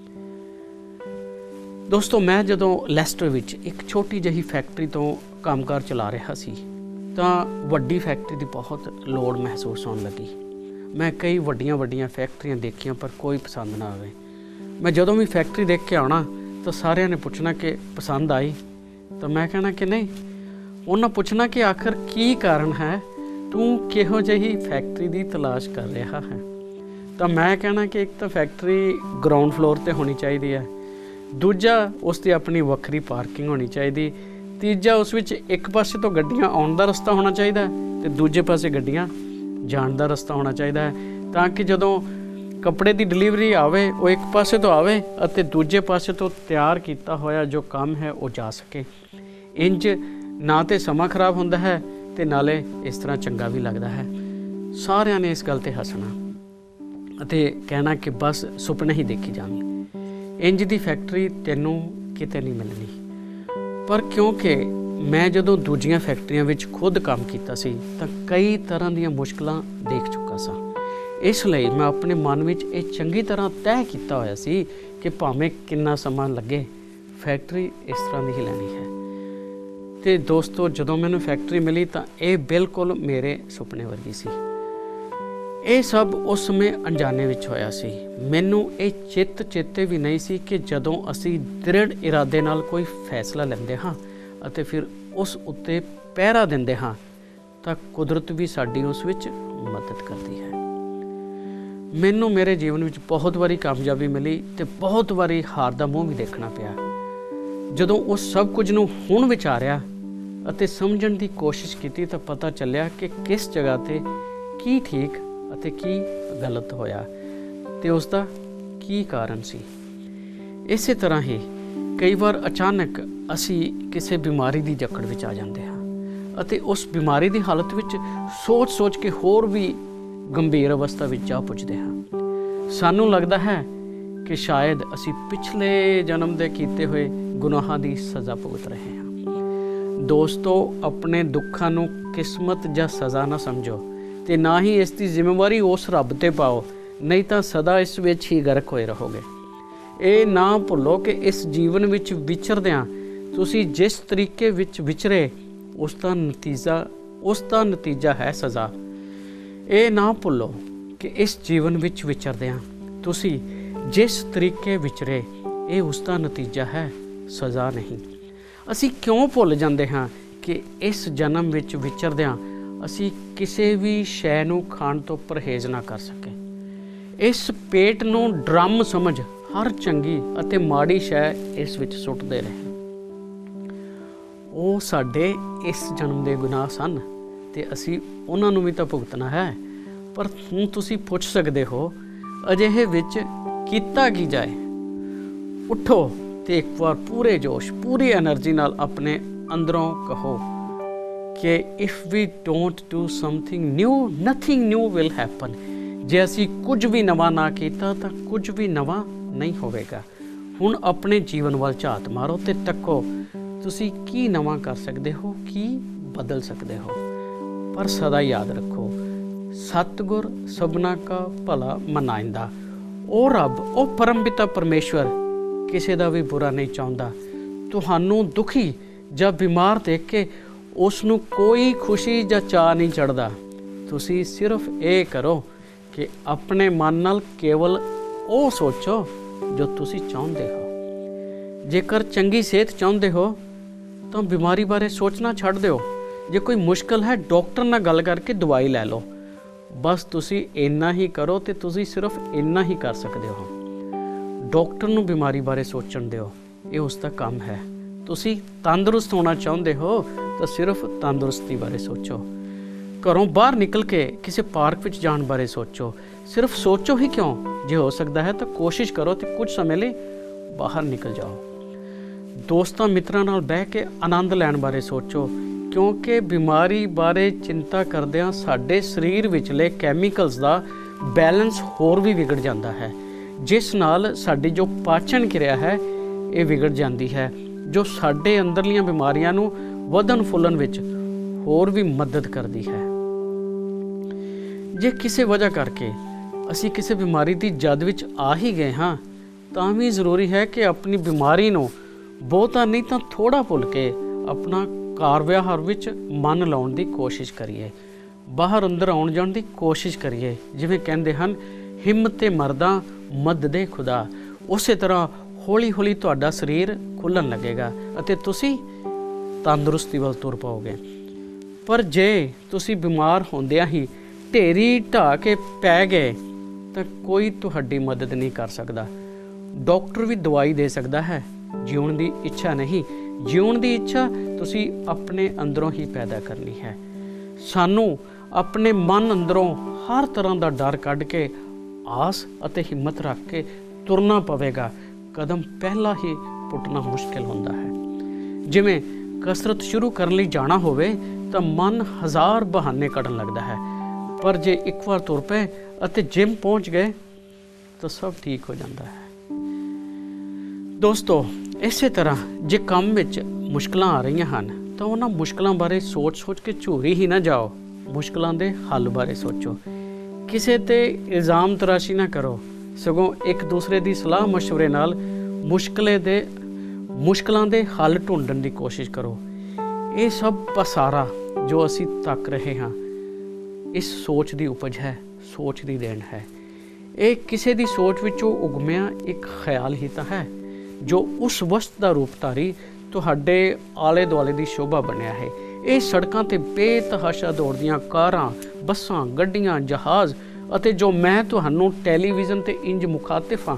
Speaker 1: दोस्तों, मैं जदों लैस्टर विच एक छोटी जही फैक्ट्री तो कामकार चला रहा सी तां वड्डी फैक्ट्री की बहुत लोड़ महसूस होने लगी। मैं कई वड्डियां वड्डियां फैक्ट्रियां देखियां पर कोई पसंद ना आवे। मैं जदों भी फैक्ट्री देख के आना तो सारिਆਂ ने पूछना कि पसंद आई, तो मैं कहना कि नहीं। उन्हें पूछना कि आखिर की कारण है, तू किहो जही फैक्ट्री की तलाश कर रहा है। तो मैं कहना कि एक तो फैक्ट्री ग्राउंड फ्लोर पर होनी चाहिए है, दूजा उसकी अपनी वक्री पार्किंग होनी चाहिए, तीजा उस विच एक पासे तो गड्डियां आउण दा रस्ता होना चाहिए तो दूजे पासे गड्डियां जाण दा रस्ता होना चाहिए है, ताकि जदों कपड़े की डिलीवरी आवे वो एक पासे तो आवे अते दूजे पासे तो तैयार किया होया जो काम है वो जा सके। इंज ना तो समा खराब होंदा है ते नाले इस तरह चंगा भी लगता है। सारिਆਂ ने इस गल ते हसना अते कहना कि बस सुपने ही देखी जावी, इंज दी फैक्ट्री तैनूं किते नहीं मिलनी। पर क्योंकि मैं जदों दूजियां फैक्ट्रियां विच खुद काम कीता सी तां कई तरह दीयां मुश्किलां देख चुका सा। इसलिए मैं अपने मन में ये चंगी तरह तय किया होया सी कि भावें कितना समा लगे फैक्ट्री इस तरह की ही लैनी है। तो दोस्तों, जदों मैनूं फैक्ट्री मिली तो ये बिल्कुल मेरे सुपने वर्गी सी। ये सब उस समय अनजाने विच होया सी। मैनूं ये चित चेते भी नहीं सी कि जदों असी दृढ़ इरादे नाल कोई फैसला लैंदे हाँ अते फिर उस उत्ते पहरा दिंदे हाँ तां कुदरत भी साडी उस विच मदद करती है। मैनू मेरे जीवन में बहुत बारी कामयाबी मिली तो बहुत बारी हार का मूँह भी देखना पिया। जदों उस सब कुछ नूं हुण विचारिया अते समझण की कोशिश की तो पता चलिया कि किस जगह ते की ठीक अते की गलत होया ते उसका की कारण सी। इस तरह ही कई बार अचानक असी किसी बीमारी की जकड़ विच आ जाते हाँ अते उस बीमारी की हालत विच सोच सोच के होर भी गंभीर अवस्था में जा पुजते हैं। सानू लगता है कि शायद असी पिछले जन्म के किए हुए गुनाहों की सज़ा भुगत रहे हैं। दोस्तों, अपने दुखों नूं किस्मत या सज़ा ना समझो ते ना ही इसकी जिम्मेवारी उस रब ते पाओ नहीं तो सदा इस विच ही गरक होए रहोगे। ये ना भुलो कि इस जीवन विच विचरदियां तुसी जिस तरीके विच विचरे उसका नतीजा उसका नतीजा है सज़ा। ये ना भुलो कि इस जीवन विच विचरदियां तुसी जिस तरीके विचरे ये उसका नतीजा है सज़ा नहीं। असी क्यों भुल जाते हाँ कि इस जन्म विच विचरदियां असी किसी भी शै नूं खाण तो परहेज ना कर सके। इस पेट नूं ड्रम समझ हर चंगी अते माड़ी शै इस विच सुੱਟਦੇ ਰਹੇ। ਉਹ ਸਾਡੇ ਇਸ ਜਨਮ ਦੇ ਗੁਨਾਹ ਸਨ ਤੇ ਅਸੀਂ ਉਹਨਾਂ ਨੂੰ ਵੀ ਤਾਂ ਭੁਗਤਣਾ ਹੈ। ਪਰ ਹੁਣ ਤੁਸੀਂ ਪੁੱਛ ਸਕਦੇ ਹੋ ਅਜਿਹੇ ਵਿੱਚ ਕੀਤਾ ਕੀ ਜਾਏ। ਉੱਠੋ ਤੇ ਇੱਕ ਵਾਰ ਪੂਰੇ ਜੋਸ਼ ਪੂਰੀ એનર્ਜੀ ਨਾਲ ਆਪਣੇ ਅੰਦਰੋਂ ਕਹੋ ਕਿ if we don't do something new nothing new will happen. ਜੇ ਅਸੀਂ ਕੁਝ ਵੀ ਨਵਾਂ ਨਾ ਕੀਤਾ ਤਾਂ ਕੁਝ ਵੀ ਨਵਾਂ ਨਹੀਂ ਹੋਵੇਗਾ। ਹੁਣ ਆਪਣੇ ਜੀਵਨ ਵੱਲ ਝਾਤ ਮਾਰੋ ਤੇ ਤੱਕੋ ਤੁਸੀਂ ਕੀ ਨਵਾਂ ਕਰ ਸਕਦੇ ਹੋ, ਕੀ ਬਦਲ ਸਕਦੇ ਹੋ। ਪਰ ਸਦਾ ਯਾਦ ਰੱਖੋ ਸਤਿਗੁਰ ਸਭਨਾ ਕਾ ਭਲਾ ਮਨਾਇੰਦਾ। ਉਹ ਰੱਬ ਉਹ ਪਰਮ ਪਿਤਾ ਪਰਮੇਸ਼ਵਰ ਕਿਸੇ ਦਾ ਵੀ ਬੁਰਾ ਨਹੀਂ ਚਾਹੁੰਦਾ। ਤੁਹਾਨੂੰ ਦੁਖੀ ਜਾਂ ਬਿਮਾਰ ਦੇਖ ਕੇ ਉਸ ਨੂੰ ਕੋਈ ਖੁਸ਼ੀ ਜਾਂ ਚਾਅ ਨਹੀਂ ਚੜ੍ਹਦਾ। ਤੁਸੀਂ ਸਿਰਫ ਇਹ ਕਰੋ ਕਿ ਆਪਣੇ ਮਨ ਨਾਲ ਕੇਵਲ ਉਹ ਸੋਚੋ ਜੋ ਤੁਸੀਂ ਚਾਹੁੰਦੇ ਹੋ। ਜੇਕਰ ਚੰਗੀ ਸਿਹਤ ਚਾਹੁੰਦੇ ਹੋ ਤਾਂ ਬਿਮਾਰੀ ਬਾਰੇ ਸੋਚਣਾ ਛੱਡ ਦਿਓ। ਜੇ ਕੋਈ ਮੁਸ਼ਕਲ ਹੈ ਡਾਕਟਰ ਨਾਲ ਗੱਲ ਕਰਕੇ ਦਵਾਈ ਲੈ ਲਓ। ਬਸ ਤੁਸੀਂ ਇੰਨਾ ਹੀ ਕਰੋ ਤੇ ਤੁਸੀਂ ਸਿਰਫ ਇੰਨਾ ਹੀ ਕਰ ਸਕਦੇ ਹੋ। ਡਾਕਟਰ ਨੂੰ ਬਿਮਾਰੀ ਬਾਰੇ ਸੋਚਣ ਦਿਓ, ਇਹ ਉਸ ਦਾ ਕੰਮ ਹੈ। ਤੁਸੀਂ ਤੰਦਰੁਸਤ ਹੋਣਾ ਚਾਹੁੰਦੇ ਹੋ ਤਾਂ ਸਿਰਫ ਤੰਦਰੁਸਤੀ ਬਾਰੇ ਸੋਚੋ। ਘਰੋਂ ਬਾਹਰ ਨਿਕਲ ਕੇ ਕਿਸੇ ਪਾਰਕ ਵਿੱਚ ਜਾਣ ਬਾਰੇ ਸੋਚੋ। ਸਿਰਫ ਸੋਚੋ ਹੀ ਕਿਉਂ, ਜੇ ਹੋ ਸਕਦਾ ਹੈ ਤਾਂ ਕੋਸ਼ਿਸ਼ ਕਰੋ ਤੇ ਕੁਝ ਸਮੇਂ ਲਈ ਬਾਹਰ ਨਿਕਲ ਜਾਓ। ਦੋਸਤਾਂ ਮਿੱਤਰਾਂ ਨਾਲ ਬਹਿ ਕੇ ਆਨੰਦ ਲੈਣ ਬਾਰੇ ਸੋਚੋ, ਕਿਉਂਕਿ ਬਿਮਾਰੀ ਬਾਰੇ ਚਿੰਤਾ ਕਰਦਿਆਂ ਸਾਡੇ ਸਰੀਰ ਵਿਚਲੇ ਕੈਮੀਕਲਸ ਦਾ ਬੈਲੈਂਸ ਹੋਰ ਵੀ ਵਿਗੜ ਜਾਂਦਾ ਹੈ, ਜਿਸ ਨਾਲ ਸਾਡੀ ਜੋ ਪਾਚਨ ਕਿਰਿਆ ਹੈ ਇਹ ਵਿਗੜ ਜਾਂਦੀ ਹੈ, ਜੋ ਸਾਡੇ ਅੰਦਰਲੀਆਂ ਬਿਮਾਰੀਆਂ ਨੂੰ ਵਧਣ ਫੁੱਲਣ ਵਿੱਚ ਹੋਰ ਵੀ ਮਦਦ ਕਰਦੀ ਹੈ। ਜੇ ਕਿਸੇ ਵਜ੍ਹਾ ਕਰਕੇ ਅਸੀਂ ਕਿਸੇ ਬਿਮਾਰੀ ਦੀ ਜਦ ਵਿੱਚ ਆ ਹੀ ਗਏ ਹਾਂ ਤਾਂ ਵੀ ਜ਼ਰੂਰੀ ਹੈ ਕਿ ਆਪਣੀ ਬਿਮਾਰੀ ਨੂੰ ਬਹੁਤਾ ਨਹੀਂ ਤਾਂ ਥੋੜ੍ਹਾ ਭੁੱਲ ਕੇ ਆਪਣਾ ਕਾਰ ਵਿਹਾਰ ਵਿੱਚ ਮਨ ਲਾਉਣ ਦੀ ਕੋਸ਼ਿਸ਼ ਕਰੀਏ, ਬਾਹਰ ਅੰਦਰ ਆਉਣ ਜਾਣ ਦੀ ਕੋਸ਼ਿਸ਼ ਕਰੀਏ। ਜਿਵੇਂ ਕਹਿੰਦੇ ਹਨ ਹਿੰਮਤੇ ਮਰਦਾ ਮਦਦੇ ਖੁਦਾ, ਉਸੇ ਤਰ੍ਹਾਂ ਹੌਲੀ ਹੌਲੀ ਤੁਹਾਡਾ ਸਰੀਰ ਖੁੱਲ੍ਹਣ ਲੱਗੇਗਾ ਅਤੇ ਤੁਸੀਂ ਤੰਦਰੁਸਤੀ ਵੱਲ ਤੁਰ ਪਾਓਗੇ। ਪਰ ਜੇ ਤੁਸੀਂ ਬਿਮਾਰ ਹੁੰਦਿਆਂ ਹੀ ਢੇਰੀ ਢਾਹ ਕੇ ਪੈ ਗਏ ਤਾਂ ਕੋਈ ਤੁਹਾਡੀ ਮਦਦ ਨਹੀਂ ਕਰ ਸਕਦਾ। ਡਾਕਟਰ ਵੀ ਦਵਾਈ ਦੇ ਸਕਦਾ ਹੈ, ਜਿਉਣ ਦੀ ਇੱਛਾ ਨਹੀਂ। ਜਿਉਣ ਦੀ ਇੱਛਾ ਤੁਸੀਂ ਆਪਣੇ ਅੰਦਰੋਂ ਹੀ ਪੈਦਾ ਕਰਨੀ ਹੈ। ਸਾਨੂੰ ਆਪਣੇ ਮਨ ਅੰਦਰੋਂ ਹਰ ਤਰ੍ਹਾਂ ਦਾ ਡਰ ਕੱਢ ਕੇ ਆਸ ਅਤੇ ਹਿੰਮਤ ਰੱਖ ਕੇ ਤੁਰਨਾ ਪਵੇਗਾ। ਕਦਮ ਪਹਿਲਾਂ ਹੀ ਪੁੱਟਣਾ ਮੁਸ਼ਕਿਲ ਹੁੰਦਾ ਹੈ। ਜਿਵੇਂ ਕਸਰਤ ਸ਼ੁਰੂ ਕਰਨ ਲਈ ਜਾਣਾ ਹੋਵੇ ਤਾਂ ਮਨ ਹਜ਼ਾਰ ਬਹਾਨੇ ਕੱਢਣ ਲੱਗਦਾ ਹੈ, ਪਰ ਜੇ ਇੱਕ ਵਾਰ ਤੁਰ ਪਏ ਅਤੇ ਜਿਮ ਪਹੁੰਚ ਗਏ ਤਾਂ ਸਭ ਠੀਕ ਹੋ ਜਾਂਦਾ ਹੈ। ਦੋਸਤੋ, ਇਸੇ ਤਰ੍ਹਾਂ ਜੇ ਕੰਮ ਵਿੱਚ ਮੁਸ਼ਕਲਾਂ ਆ ਰਹੀਆਂ ਹਨ ਤਾਂ ਉਹਨਾਂ ਮੁਸ਼ਕਲਾਂ ਬਾਰੇ ਸੋਚ ਸੋਚ ਕੇ ਝੂਰੀ ਹੀ ਨਾ ਜਾਓ। ਮੁਸ਼ਕਲਾਂ ਦੇ ਹੱਲ ਬਾਰੇ ਸੋਚੋ। ਕਿਸੇ 'ਤੇ ਇਲਜ਼ਾਮ ਤਰਾਸ਼ੀ ਨਾ ਕਰੋ, ਸਗੋਂ ਇੱਕ ਦੂਸਰੇ ਦੀ ਸਲਾਹ ਮਸ਼ਵਰੇ ਨਾਲ ਮੁਸ਼ਕਲੇ ਦੇ ਮੁਸ਼ਕਲਾਂ ਦੇ ਹੱਲ ਢੂੰਢਣ ਦੀ ਕੋਸ਼ਿਸ਼ ਕਰੋ। ਇਹ ਸਭ ਪਸਾਰਾ ਜੋ ਅਸੀਂ ਤੱਕ ਰਹੇ ਹਾਂ ਇਸ ਸੋਚ ਦੀ ਉਪਜ ਹੈ, ਸੋਚ ਦੀ ਦੇਣ ਹੈ। ਇਹ ਕਿਸੇ ਦੀ ਸੋਚ ਵਿੱਚੋਂ ਉਗਮਿਆ ਇੱਕ ਖਿਆਲ ਹੀ ਤਾਂ ਹੈ ਜੋ ਉਸ ਵਸਤ ਦਾ ਰੂਪ ਧਾਰੀ ਤੁਹਾਡੇ ਆਲੇ ਦੁਆਲੇ ਦੀ ਸ਼ੋਭਾ ਬਣਿਆ ਹੈ। ਇਹ ਸੜਕਾਂ 'ਤੇ ਬੇਤਹਾਸ਼ਾ ਦੌੜਦੀਆਂ ਕਾਰਾਂ, ਬੱਸਾਂ, ਗੱਡੀਆਂ, ਜਹਾਜ਼ ਅਤੇ ਜੋ ਮੈਂ ਤੁਹਾਨੂੰ ਟੈਲੀਵਿਜ਼ਨ 'ਤੇ ਇੰਜ ਮੁਖਾਤਿਫ ਹਾਂ,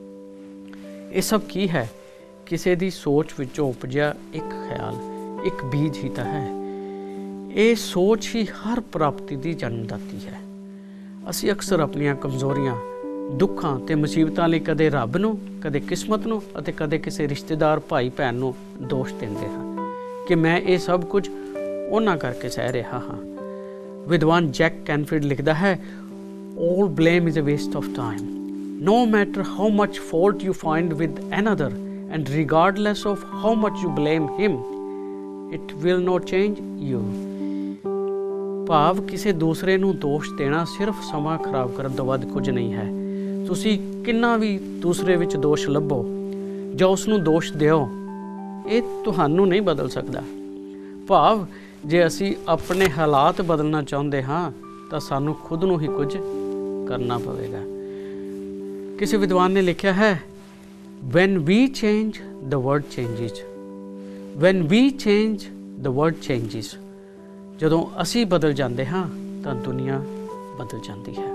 Speaker 1: ਇਹ ਸਭ ਕੀ ਹੈ? ਕਿਸੇ ਦੀ ਸੋਚ ਵਿੱਚੋਂ ਉਪਜਿਆ ਇੱਕ ਖਿਆਲ, ਇੱਕ ਬੀਜ ਹੀ ਤਾਂ ਹੈ। ਇਹ ਸੋਚ ਹੀ ਹਰ ਪ੍ਰਾਪਤੀ ਦੀ ਜਨਮਦਾਤੀ ਹੈ। ਅਸੀਂ ਅਕਸਰ ਆਪਣੀਆਂ ਕਮਜ਼ੋਰੀਆਂ, ਦੁੱਖਾਂ ਅਤੇ ਮੁਸੀਬਤਾਂ ਲਈ ਕਦੇ ਰੱਬ ਨੂੰ, ਕਦੇ ਕਿਸਮਤ ਨੂੰ ਅਤੇ ਕਦੇ ਕਿਸੇ ਰਿਸ਼ਤੇਦਾਰ ਭਾਈ ਭੈਣ ਨੂੰ ਦੋਸ਼ ਦਿੰਦੇ ਹਾਂ ਕਿ ਮੈਂ ਇਹ ਸਭ ਕੁਝ ਉਹਨਾਂ ਕਰਕੇ ਸਹਿ ਰਿਹਾ ਹਾਂ। ਵਿਦਵਾਨ ਜੈਕ ਕੈਨਫੀਲਡ ਲਿਖਦਾ ਹੈ, all blame is a waste of time. No matter how much fault you find with another and regardless of how much you blame him, it will not change you. ਭਾਵ ਕਿਸੇ ਦੂਸਰੇ ਨੂੰ ਦੋਸ਼ ਦੇਣਾ ਸਿਰਫ ਸਮਾਂ ਖਰਾਬ ਕਰਨ ਤੋਂ ਵੱਧ ਕੁਝ ਨਹੀਂ ਹੈ। ਤੁਸੀਂ ਕਿੰਨਾ ਵੀ ਦੂਸਰੇ ਵਿੱਚ ਦੋਸ਼ ਲੱਭੋ ਜਾਂ ਉਸ ਨੂੰ ਦੋਸ਼ ਦਿਓ, ਇਹ ਤੁਹਾਨੂੰ ਨਹੀਂ ਬਦਲ ਸਕਦਾ। ਭਾਵ ਜੇ ਅਸੀਂ ਆਪਣੇ ਹਾਲਾਤ ਬਦਲਣਾ ਚਾਹੁੰਦੇ ਹਾਂ ਤਾਂ ਸਾਨੂੰ ਖੁਦ ਨੂੰ ਹੀ ਕੁਝ ਕਰਨਾ ਪਵੇਗਾ। ਕਿਸੇ ਵਿਦਵਾਨ ਨੇ ਲਿਖਿਆ ਹੈ, when we change the world changes, when we change the world changes। ਜਦੋਂ ਅਸੀਂ ਬਦਲ ਜਾਂਦੇ ਹਾਂ ਤਾਂ ਦੁਨੀਆ ਬਦਲ ਜਾਂਦੀ ਹੈ।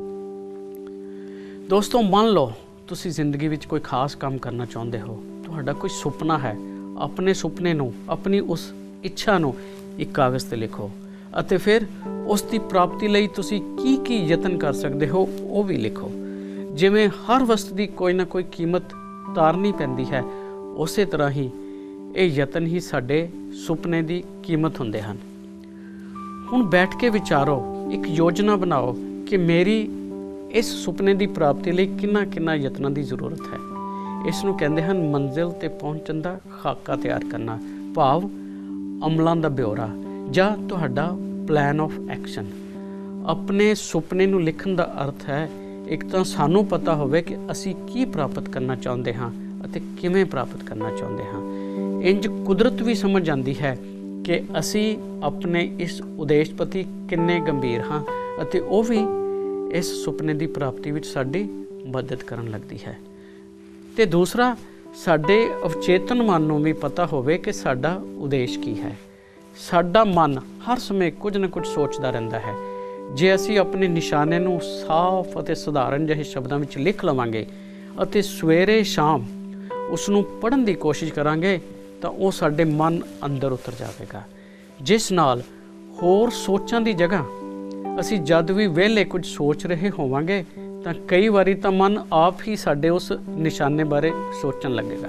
Speaker 1: ਦੋਸਤੋ, ਮੰਨ ਲਓ ਤੁਸੀਂ ਜ਼ਿੰਦਗੀ ਵਿੱਚ ਕੋਈ ਖਾਸ ਕੰਮ ਕਰਨਾ ਚਾਹੁੰਦੇ ਹੋ। ਤੁਹਾਡਾ ਕੋਈ ਸੁਪਨਾ ਹੈ। ਆਪਣੇ ਸੁਪਨੇ ਨੂੰ, ਆਪਣੀ ਉਸ ਇੱਛਾ ਨੂੰ ਇੱਕ ਕਾਗਜ਼ 'ਤੇ ਲਿਖੋ ਅਤੇ ਫਿਰ ਉਸ ਦੀ ਪ੍ਰਾਪਤੀ ਲਈ ਤੁਸੀਂ ਕੀ ਕੀ ਯਤਨ ਕਰ ਸਕਦੇ ਹੋ ਉਹ ਵੀ ਲਿਖੋ। ਜਿਵੇਂ ਹਰ ਵਸਤੂ ਦੀ ਕੋਈ ਨਾ ਕੋਈ ਕੀਮਤ ਉਤਾਰਨੀ ਪੈਂਦੀ ਹੈ, ਉਸੇ ਤਰ੍ਹਾਂ ਹੀ ਇਹ ਯਤਨ ਹੀ ਸਾਡੇ ਸੁਪਨੇ ਦੀ ਕੀਮਤ ਹੁੰਦੇ ਹਨ। ਹੁਣ ਬੈਠ ਕੇ ਵਿਚਾਰੋ, ਇੱਕ ਯੋਜਨਾ ਬਣਾਓ ਕਿ ਮੇਰੀ ਇਸ ਸੁਪਨੇ ਦੀ ਪ੍ਰਾਪਤੀ ਲਈ ਕਿੰਨਾ ਕਿੰਨਾ ਯਤਨਾਂ ਦੀ ਜ਼ਰੂਰਤ ਹੈ। ਇਸ ਨੂੰ ਕਹਿੰਦੇ ਹਨ ਮੰਜ਼ਿਲ 'ਤੇ ਪਹੁੰਚਣ ਦਾ ਖਾਕਾ ਤਿਆਰ ਕਰਨਾ, ਭਾਵ ਅਮਲਾਂ ਦਾ ਬਿਓਰਾ ਜਾਂ ਤੁਹਾਡਾ ਪਲਾਨ ਆਫ ਐਕਸ਼ਨ। ਆਪਣੇ ਸੁਪਨੇ ਨੂੰ ਲਿਖਣ ਦਾ ਅਰਥ ਹੈ ਇੱਕ ਤਾਂ ਸਾਨੂੰ ਪਤਾ ਹੋਵੇ ਕਿ ਅਸੀਂ ਕੀ ਪ੍ਰਾਪਤ ਕਰਨਾ ਚਾਹੁੰਦੇ ਹਾਂ ਅਤੇ ਕਿਵੇਂ ਪ੍ਰਾਪਤ ਕਰਨਾ ਚਾਹੁੰਦੇ ਹਾਂ। ਇੰਜ ਕੁਦਰਤ ਵੀ ਸਮਝ ਜਾਂਦੀ ਹੈ ਕਿ ਅਸੀਂ ਆਪਣੇ ਇਸ ਉਦੇਸ਼ ਪ੍ਰਤੀ ਕਿੰਨੇ ਗੰਭੀਰ ਹਾਂ ਅਤੇ ਉਹ ਵੀ ਇਸ ਸੁਪਨੇ ਦੀ ਪ੍ਰਾਪਤੀ ਵਿੱਚ ਸਾਡੀ ਮਦਦ ਕਰਨ ਲੱਗਦੀ ਹੈ। ਅਤੇ ਦੂਸਰਾ, ਸਾਡੇ ਅਵਚੇਤਨ ਮਨ ਨੂੰ ਵੀ ਪਤਾ ਹੋਵੇ ਕਿ ਸਾਡਾ ਉਦੇਸ਼ ਕੀ ਹੈ। ਸਾਡਾ ਮਨ ਹਰ ਸਮੇਂ ਕੁਝ ਨਾ ਕੁਝ ਸੋਚਦਾ ਰਹਿੰਦਾ ਹੈ। ਜੇ ਅਸੀਂ ਆਪਣੇ ਨਿਸ਼ਾਨੇ ਨੂੰ ਸਾਫ਼ ਅਤੇ ਸਧਾਰਨ ਜਿਹੇ ਸ਼ਬਦਾਂ ਵਿੱਚ ਲਿਖ ਲਵਾਂਗੇ ਅਤੇ ਸਵੇਰੇ ਸ਼ਾਮ ਉਸ ਨੂੰ ਪੜ੍ਹਨ ਦੀ ਕੋਸ਼ਿਸ਼ ਕਰਾਂਗੇ ਤਾਂ ਉਹ ਸਾਡੇ ਮਨ ਅੰਦਰ ਉਤਰ ਜਾਵੇਗਾ, ਜਿਸ ਨਾਲ ਹੋਰ ਸੋਚਾਂ ਦੀ ਜਗ੍ਹਾ ਅਸੀਂ ਜਦ ਵੀ ਵਿਹਲੇ ਕੁਝ ਸੋਚ ਰਹੇ ਹੋਵਾਂਗੇ ਤਾਂ ਕਈ ਵਾਰੀ ਤਾਂ ਮਨ ਆਪ ਹੀ ਸਾਡੇ ਉਸ ਨਿਸ਼ਾਨੇ ਬਾਰੇ ਸੋਚਣ ਲੱਗੇਗਾ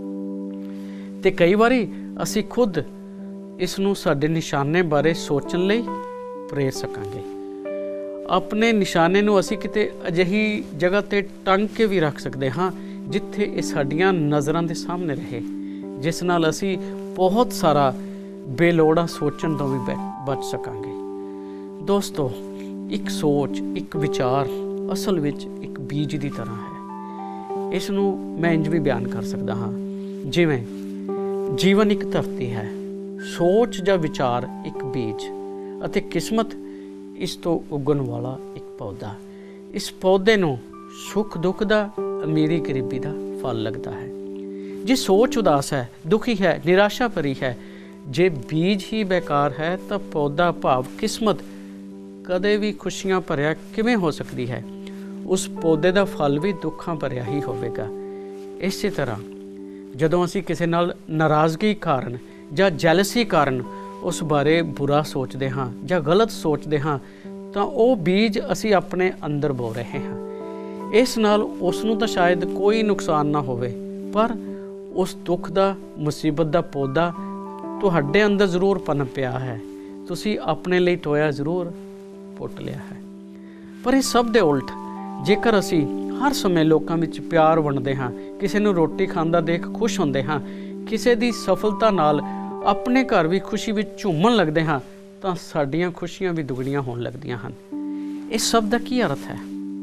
Speaker 1: ਅਤੇ ਕਈ ਵਾਰੀ ਅਸੀਂ ਖੁਦ ਇਸ ਨੂੰ ਸਾਡੇ ਨਿਸ਼ਾਨੇ ਬਾਰੇ ਸੋਚਣ ਲਈ ਪ੍ਰੇਰ ਸਕਾਂਗੇ। ਆਪਣੇ ਨਿਸ਼ਾਨੇ ਨੂੰ ਅਸੀਂ ਕਿਤੇ ਅਜਿਹੀ ਜਗ੍ਹਾ 'ਤੇ ਟੰਗ ਕੇ ਵੀ ਰੱਖ ਸਕਦੇ ਹਾਂ ਜਿੱਥੇ ਇਹ ਸਾਡੀਆਂ ਨਜ਼ਰਾਂ ਦੇ ਸਾਹਮਣੇ ਰਹੇ, ਜਿਸ ਨਾਲ ਅਸੀਂ ਬਹੁਤ ਸਾਰਾ ਬੇਲੋੜਾ ਸੋਚਣ ਤੋਂ ਵੀ ਬਚ ਸਕਾਂਗੇ। ਦੋਸਤੋ, ਇੱਕ ਸੋਚ, ਇੱਕ ਵਿਚਾਰ ਅਸਲ ਵਿੱਚ ਇੱਕ ਬੀਜ ਦੀ ਤਰ੍ਹਾਂ ਹੈ। ਇਸ ਨੂੰ ਮੈਂ ਇੰਝ ਵੀ ਬਿਆਨ ਕਰ ਸਕਦਾ ਹਾਂ, ਜਿਵੇਂ ਜੀਵਨ ਇੱਕ ਧਰਤੀ ਹੈ, ਸੋਚ ਜਾਂ ਵਿਚਾਰ ਇੱਕ ਬੀਜ ਅਤੇ ਕਿਸਮਤ ਇਸ ਤੋਂ ਉੱਗਣ ਵਾਲਾ ਇੱਕ ਪੌਦਾ। ਇਸ ਪੌਦੇ ਨੂੰ ਸੁੱਖ ਦੁੱਖ ਦਾ, ਅਮੀਰੀ ਗਰੀਬੀ ਦਾ ਫਲ ਲੱਗਦਾ ਹੈ। ਜੇ ਸੋਚ ਉਦਾਸ ਹੈ, ਦੁਖੀ ਹੈ, ਨਿਰਾਸ਼ਾ ਭਰੀ ਹੈ, ਜੇ ਬੀਜ ਹੀ ਬੇਕਾਰ ਹੈ ਤਾਂ ਪੌਦਾ ਭਾਵ ਕਿਸਮਤ ਕਦੇ ਵੀ ਖੁਸ਼ੀਆਂ ਭਰਿਆ ਕਿਵੇਂ ਹੋ ਸਕਦੀ ਹੈ। ਉਸ ਪੌਦੇ ਦਾ ਫਲ ਵੀ ਦੁੱਖਾਂ ਭਰਿਆ ਹੀ ਹੋਵੇਗਾ। ਇਸੇ ਤਰ੍ਹਾਂ ਜਦੋਂ ਅਸੀਂ ਕਿਸੇ ਨਾਲ ਨਾਰਾਜ਼ਗੀ ਕਾਰਨ ਜਾਂ ਜੈਲਸੀ ਕਾਰਨ ਉਸ ਬਾਰੇ ਬੁਰਾ ਸੋਚਦੇ ਹਾਂ ਜਾਂ ਗਲਤ ਸੋਚਦੇ ਹਾਂ ਤਾਂ ਉਹ ਬੀਜ ਅਸੀਂ ਆਪਣੇ ਅੰਦਰ ਬੋ ਰਹੇ ਹਾਂ। ਇਸ ਨਾਲ ਉਸ ਨੂੰ ਤਾਂ ਸ਼ਾਇਦ ਕੋਈ ਨੁਕਸਾਨ ਨਾ ਹੋਵੇ, ਪਰ ਉਸ ਦੁੱਖ ਦਾ, ਮੁਸੀਬਤ ਦਾ ਪੌਦਾ ਤੁਹਾਡੇ ਅੰਦਰ ਜ਼ਰੂਰ ਪਨਪਿਆ ਹੈ। ਤੁਸੀਂ ਆਪਣੇ ਲਈ ਟੋਇਆ ਜ਼ਰੂਰ ਪੁੱਟ ਲਿਆ ਹੈ। ਪਰ ਇਹ ਸਭ ਦੇ ਉਲਟ, ਜੇਕਰ ਅਸੀਂ ਹਰ ਸਮੇਂ ਲੋਕਾਂ ਵਿੱਚ ਪਿਆਰ ਵੰਡਦੇ ਹਾਂ, ਕਿਸੇ ਨੂੰ ਰੋਟੀ ਖਾਂਦਾ ਦੇਖ ਖੁਸ਼ ਹੁੰਦੇ ਹਾਂ, ਕਿਸੇ ਦੀ ਸਫਲਤਾ ਨਾਲ ਆਪਣੇ ਘਰ ਵੀ ਖੁਸ਼ੀ ਵਿੱਚ ਝੂਮਣ ਲੱਗਦੇ ਹਾਂ, ਤਾਂ ਸਾਡੀਆਂ ਖੁਸ਼ੀਆਂ ਵੀ ਦੁੱਗਣੀਆਂ ਹੋਣ ਲੱਗਦੀਆਂ ਹਨ। ਇਸ ਸਭ ਦਾ ਕੀ ਅਰਥ ਹੈ?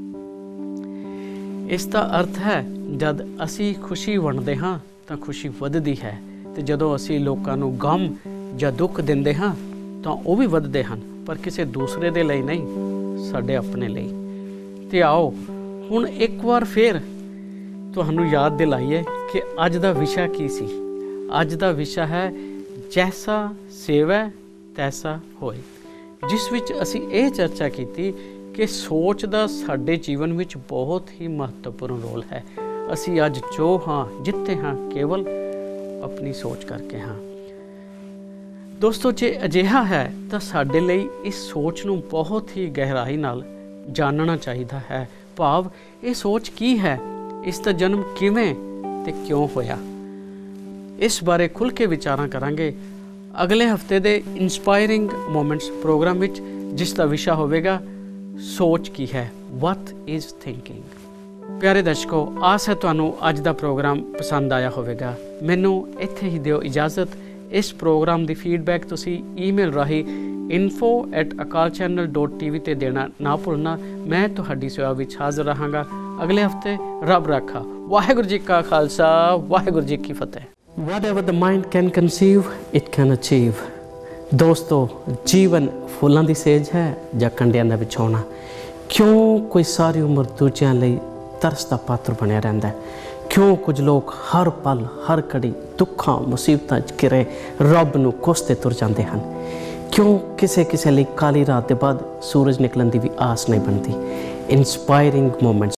Speaker 1: ਇਸ ਦਾ ਅਰਥ ਹੈ ਜਦ ਅਸੀਂ ਖੁਸ਼ੀ ਵੰਡਦੇ ਹਾਂ ਤਾਂ ਖੁਸ਼ੀ ਵੱਧਦੀ ਹੈ, ਅਤੇ ਜਦੋਂ ਅਸੀਂ ਲੋਕਾਂ ਨੂੰ ਗਮ ਜਾਂ ਦੁੱਖ ਦਿੰਦੇ ਹਾਂ ਤਾਂ ਉਹ ਵੀ ਵੱਧਦੇ ਹਨ, ਪਰ ਕਿਸੇ ਦੂਸਰੇ ਦੇ ਲਈ ਨਹੀਂ, ਸਾਡੇ ਆਪਣੇ ਲਈ। ਅਤੇ ਆਓ ਹੁਣ ਇੱਕ ਵਾਰ ਫਿਰ ਤੁਹਾਨੂੰ ਯਾਦ ਦਿਲਾਈਏ ਕਿ ਅੱਜ ਦਾ ਵਿਸ਼ਾ ਕੀ ਸੀ। ਅੱਜ ਦਾ ਵਿਸ਼ਾ ਹੈ ਜੈਸਾ ਸੇਵੈ ਤੈਸਾ ਹੋਏ, ਜਿਸ ਵਿੱਚ ਅਸੀਂ ਇਹ ਚਰਚਾ ਕੀਤੀ ਕਿ ਸੋਚ ਦਾ ਸਾਡੇ ਜੀਵਨ ਵਿੱਚ ਬਹੁਤ ਹੀ ਮਹੱਤਵਪੂਰਨ ਰੋਲ ਹੈ। ਅਸੀਂ ਅੱਜ ਜੋ ਹਾਂ, ਜਿੱਥੇ ਹਾਂ, ਕੇਵਲ ਆਪਣੀ ਸੋਚ ਕਰਕੇ ਹਾਂ। ਦੋਸਤੋ, ਜੇ ਅਜਿਹਾ ਹੈ ਤਾਂ ਸਾਡੇ ਲਈ ਇਸ ਸੋਚ ਨੂੰ ਬਹੁਤ ਹੀ ਗਹਿਰਾਈ ਨਾਲ ਜਾਣਨਾ ਚਾਹੀਦਾ ਹੈ। ਭਾਵ ਇਹ ਸੋਚ ਕੀ ਹੈ, ਇਸ ਦਾ ਜਨਮ ਕਿਵੇਂ ਤੇ ਕਿਉਂ ਹੋਇਆ। ਇਸ ਬਾਰੇ ਖੁੱਲ੍ਹ ਕੇ ਵਿਚਾਰਾਂ ਕਰਾਂਗੇ ਅਗਲੇ ਹਫਤੇ ਦੇ ਇੰਸਪਾਇਰਿੰਗ ਮੋਮੈਂਟਸ ਪ੍ਰੋਗਰਾਮ ਵਿੱਚ, ਜਿਸ ਦਾ ਵਿਸ਼ਾ ਹੋਵੇਗਾ ਸੋਚ ਕੀ ਹੈ, ਵਾਟ ਇਜ਼ ਥਿੰਕਿੰਗ। ਪਿਆਰੇ ਦਰਸ਼ਕੋ, ਆਸ ਹੈ ਤੁਹਾਨੂੰ ਅੱਜ ਦਾ ਪ੍ਰੋਗਰਾਮ ਪਸੰਦ ਆਇਆ ਹੋਵੇਗਾ। ਮੈਨੂੰ ਇੱਥੇ ਹੀ ਦਿਓ ਇਜਾਜ਼ਤ। ਇਸ ਪ੍ਰੋਗਰਾਮ ਦੀ ਫੀਡਬੈਕ ਤੁਸੀਂ ਈਮੇਲ ਰਾਹੀਂ info at Akal channel dot T V 'ਤੇ ਦੇਣਾ ਨਾ ਭੁੱਲਣਾ। ਮੈਂ ਤੁਹਾਡੀ ਸੇਵਾ ਵਿੱਚ ਹਾਜ਼ਰ ਰਹਾਂਗਾ ਅਗਲੇ ਹਫਤੇ। ਰੱਬ ਰਾਖਾ। ਵਾਹਿਗੁਰੂ ਜੀ ਕਾ ਖਾਲਸਾ, ਵਾਹਿਗੁਰੂ ਜੀ ਕੀ ਫਤਿਹ। Whatever the mind can conceive, it can achieve। ਦੋਸਤੋ, ਜੀਵਨ ਫੁੱਲਾਂ ਦੀ ਸੇਜ ਹੈ ਜਾਂ ਕੰਡਿਆਂ ਦਾ ਵਿਛਾਉਣਾ। ਕਿਉਂ ਕੋਈ ਸਾਰੀ ਉਮਰ ਦੂਜਿਆਂ ਲਈ ਤਰਸ ਦਾ ਪਾਤਰ ਬਣਿਆ ਰਹਿੰਦਾ ਹੈ? ਕਿਉਂ ਕੁਝ ਲੋਕ ਹਰ ਪਲ ਹਰ ਘੜੀ ਦੁੱਖਾਂ ਮੁਸੀਬਤਾਂ 'ਚ ਘਿਰੇ ਰੱਬ ਨੂੰ ਕੋਸਦੇ ਤੁਰ ਜਾਂਦੇ ਹਨ? ਕਿਉਂ ਕਿਸੇ ਕਿਸੇ ਲਈ ਕਾਲੀ ਰਾਤ ਦੇ ਬਾਅਦ ਸੂਰਜ ਨਿਕਲਣ ਦੀ ਵੀ ਆਸ ਨਹੀਂ ਬਣਦੀ? Inspiring movements